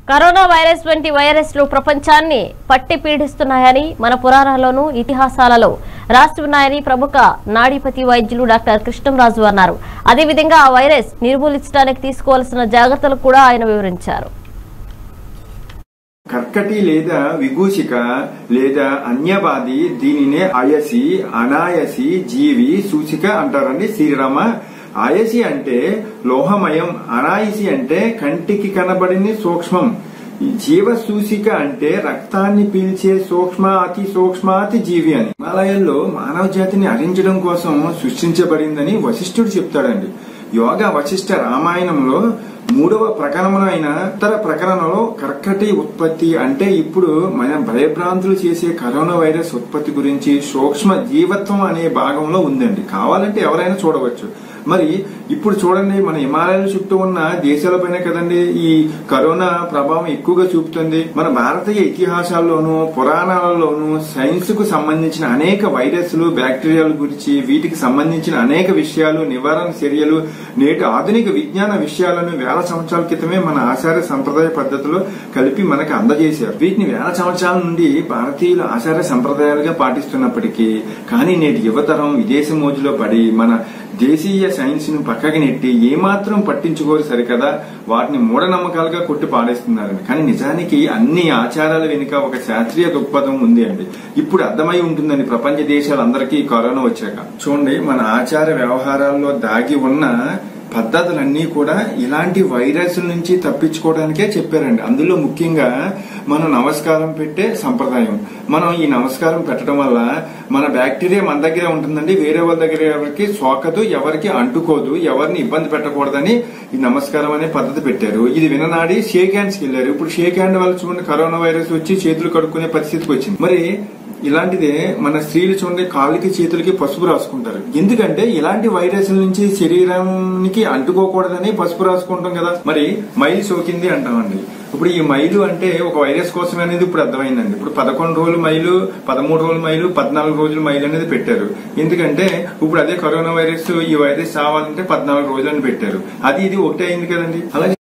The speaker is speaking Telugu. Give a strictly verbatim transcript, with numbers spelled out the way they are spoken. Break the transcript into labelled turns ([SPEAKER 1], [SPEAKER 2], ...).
[SPEAKER 1] కరోనా వైరస్ వంటి వైరస్లు ప్రపంచాన్ని పట్టి పీడిస్తున్నాయని మన పురాణాల్లోనూ ఇతిహాసాలలో రాసి ఉన్నాయని ప్రముఖ నాడీపతి వైద్యులు డాక్టర్ కృష్ణంరాజు అన్నారు. అదేవిధంగా ఆ వైరస్ నిర్మూలించడానికి తీసుకోవాల్సిన జాగ్రత్తలు కూడా ఆయన వివరించారు.
[SPEAKER 2] కర్కటి లేదా విభూషిక లేదా అన్యవాది దీనినే ఆయసి, అనాయసి, జీవి, సూచిక అంటారండి. శ్రీరామ ఆయసి అంటే లోహమయం, అనాయసి అంటే కంటికి కనబడిన సూక్ష్మం, జీవ సూచిక అంటే రక్తాన్ని పీల్చే సూక్ష్మ అతి సూక్ష్మాతి జీవి అని. హిమాలయాల్లో మానవ జాతిని హరించడం కోసం సృష్టించబడిందని వశిష్ఠుడు చెప్తాడండి. యోగ వశిష్ఠ రామాయణంలో మూడవ ప్రకరణంలో అయిన ఉత్తర ప్రకరణంలో కర్కటి ఉత్పత్తి అంటే ఇప్పుడు మన భయభ్రాంతులు చేసే కరోనా వైరస్ ఉత్పత్తి గురించి సూక్ష్మ జీవత్వం అనే భాగంలో ఉందండి. కావాలంటే ఎవరైనా చూడవచ్చు. మరి ఇప్పుడు చూడండి, మన హిమాలయాల చుట్టూ ఉన్న దేశాలపైన కదండి ఈ కరోనా ప్రభావం ఎక్కువగా చూపుతుంది. మన భారతీయ ఇతిహాసాల్లోనూ పురాణాలలోనూ సైన్స్ కు సంబంధించిన అనేక వైరస్లు, బ్యాక్టీరియాల గురించి వీటికి సంబంధించిన అనేక విషయాలు, నివారణ చర్యలు, నేటి ఆధునిక విజ్ఞాన విషయాలను వేల సంవత్సరాల క్రితమే మన ఆచార సంప్రదాయ పద్ధతిలో కలిపి మనకు అందజేశారు. వీటిని వేల సంవత్సరాల నుండి భారతీయులు ఆచార సంప్రదాయాలుగా పాటిస్తున్నప్పటికీ కానీ నేటి యువతరం విదేశ మోజులో పడి మన దేశీయ సైన్స్ ను పక్కకి నెట్టి ఏమాత్రం పట్టించుకోరు సరికదా వాటిని మూఢనమ్మకాలుగా కొట్టి పాడేస్తున్నారని. కానీ నిజానికి అన్ని ఆచారాల వెనుక ఒక శాస్త్రీయ దృక్పథం ఉంది అండి. ఇప్పుడు అర్థమై ఉంటుందండి ప్రపంచ దేశాలందరికీ కరోనా వచ్చాక. చూడండి, మన ఆచార వ్యవహారాల్లో దాగి ఉన్న పద్ధతులన్నీ కూడా ఇలాంటి వైరస్ నుంచి తప్పించుకోవడానికే చెప్పారండి. అందులో ముఖ్యంగా మనం నమస్కారం పెట్టే సంప్రదాయం. మనం ఈ నమస్కారం పెట్టడం వల్ల మన బ్యాక్టీరియా మన దగ్గరే ఉంటుందండి, వేరే వాళ్ళ దగ్గర ఎవరికి సోకదు, ఎవరికి అంటుకోదు, ఎవరిని ఇబ్బంది పెట్టకూడదని ఈ నమస్కారం అనే పద్ధతి పెట్టారు. ఇది విననాడి షేక్ హ్యాండ్స్ కి వెళ్లారు. ఇప్పుడు షేక్ హ్యాండ్ వల్ల చూడండి కరోనా వైరస్ వచ్చి చేతులు కడుక్కునే పరిస్థితికి వచ్చింది. మరి ఇలాంటిదే మన స్త్రీలు చూడండి కాళ్ళకి చేతులకి పసుపు రాసుకుంటారు. ఎందుకంటే ఇలాంటి వైరస్ల నుంచి శరీరానికి అంటుకోకూడదని పసుపు రాసుకుంటాం కదా. మరి మైలు సోకింది అంటామండి. ఇప్పుడు ఈ మైలు అంటే ఒక వైరస్ కోసం అనేది ఇప్పుడు అర్థమైందండి. ఇప్పుడు పదకొండు రోజులు మైలు, పదమూడు రోజులు మైలు, పద్నాలుగు రోజులు మైలు అనేది పెట్టారు. ఎందుకంటే ఇప్పుడు అదే కరోనా వైరస్ ఈ వైరస్ రావాలంటే పద్నాలుగు రోజులని పెట్టారు. అది ఇది ఒకటే అయింది కదండి. అలాగే